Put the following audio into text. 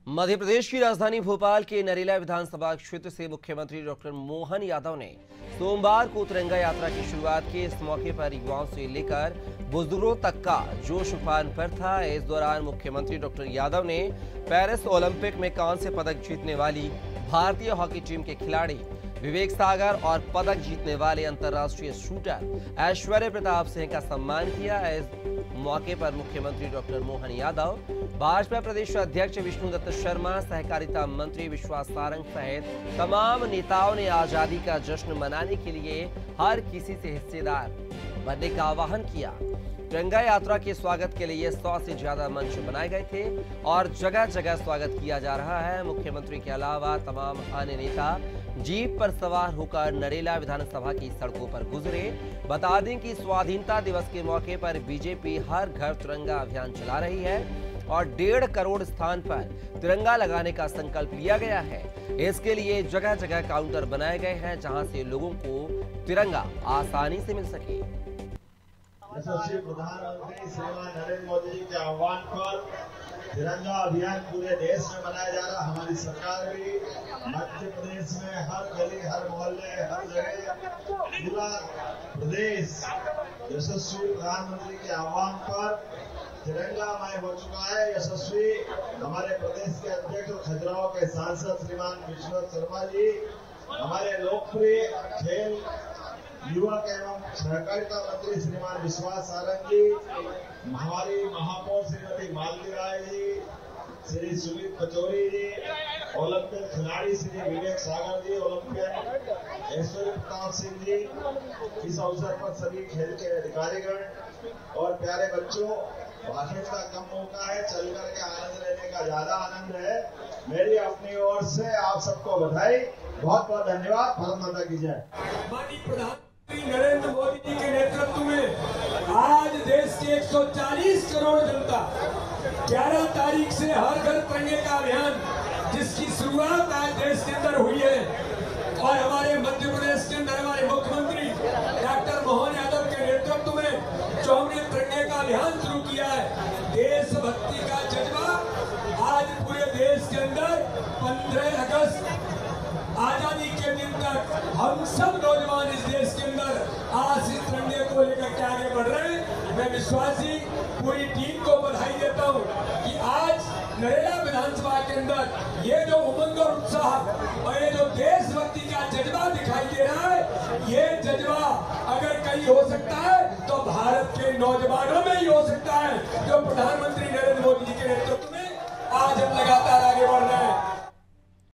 मध्य प्रदेश की राजधानी भोपाल के नरेला विधानसभा क्षेत्र से मुख्यमंत्री डॉक्टर मोहन यादव ने सोमवार को तिरंगा यात्रा की शुरुआत की। इस मौके पर युवाओं से लेकर बुजुर्गों तक का जोश उफान पर था। इस दौरान मुख्यमंत्री डॉक्टर यादव ने पेरिस ओलंपिक में कांस्य पदक जीतने वाली भारतीय हॉकी टीम के खिलाड़ी विवेक सागर और पदक जीतने वाले अंतर्राष्ट्रीय शूटर ऐश्वर्य प्रताप सिंह का सम्मान किया। इस मौके पर मुख्यमंत्री डॉक्टर मोहन यादव, भाजपा प्रदेश अध्यक्ष विष्णु दत्त शर्मा, सहकारिता मंत्री विश्वास सारंग सहित तमाम नेताओं ने आजादी का जश्न मनाने के लिए हर किसी से हिस्सेदार बनने का आह्वान किया। तिरंगा यात्रा के स्वागत के लिए 100 से ज्यादा मंच बनाए गए थे और जगह जगह स्वागत किया जा रहा है। मुख्यमंत्री के अलावा तमाम अन्य नेता जीप पर सवार होकर नरेला विधानसभा की सड़कों पर गुजरे। बता दें कि स्वाधीनता दिवस के मौके पर बीजेपी हर घर तिरंगा अभियान चला रही है और 1.5 करोड़ स्थान पर तिरंगा लगाने का संकल्प लिया गया है। इसके लिए जगह जगह काउंटर बनाए गए हैं जहां से लोगों को तिरंगा आसानी से मिल सके। यशस्वी प्रधानमंत्री श्रीमान नरेंद्र मोदी जी के आह्वान पर तिरंगा अभियान पूरे देश में मनाया जा रहा। हमारी सरकार भी मध्य प्रदेश में हर गली, हर मोहल्ले, हर जगह पूरा प्रदेश यशस्वी प्रधानमंत्री के आह्वान पर तिरंगामय हो चुका है। यशस्वी हमारे प्रदेश के अध्यक्ष और खजुराहो के सांसद श्रीमान विष्णु दत्त शर्मा जी, हमारे लोकप्रिय खेल युवक एवं सहकारिता मंत्री श्रीमान विश्वास सारंग जी, हमारी महापौर श्रीमती मालती राय जी, श्री सुमित पचौरी जी, ओलंपिक खिलाड़ी श्री विवेक सागर जी, ओलंपियन ऐश्वर्य प्रताप सिंह जी, इस अवसर पर सभी खेल के अधिकारीगण और प्यारे बच्चों, भाषण का कम मौका है, चल करके आनंद लेने का ज्यादा आनंद है। मेरी अपनी ओर से आप सबको बधाई, बहुत बहुत धन्यवाद। भारत माता की जय। माननीय प्रधानमंत्री नरेंद्र मोदी जी के नेतृत्व में आज देश की 140 करोड़ जनता 11 तारीख से हर घर तिरंगे का अभियान जिसकी शुरुआत आज देश के अंदर हुई है और हमारे मध्य प्रदेश के अंदर हमारे मुख्यमंत्री डॉक्टर मोहन यादव के नेतृत्व में जो हमने तिरंगे का अभियान शुरू किया है, देशभक्ति का जज्बा आज पूरे देश के अंदर 15 अगस्त आजादी के दिन तक हम सब नौजवान इस देश के अंदर आज इस तिरंगे को लेकर के आगे बढ़ रहे हैं। मैं विश्वासी पूरी टीम को बधाई देता हूं कि आज नरेला विधानसभा के अंदर ये जो उमंग और उत्साह और ये जो देशभक्ति का जज्बा दिखाई दे रहा है, ये जज्बा अगर कहीं हो सकता है तो भारत के नौजवानों में ही हो सकता है, जो प्रधानमंत्री नरेंद्र मोदी जी के नेतृत्व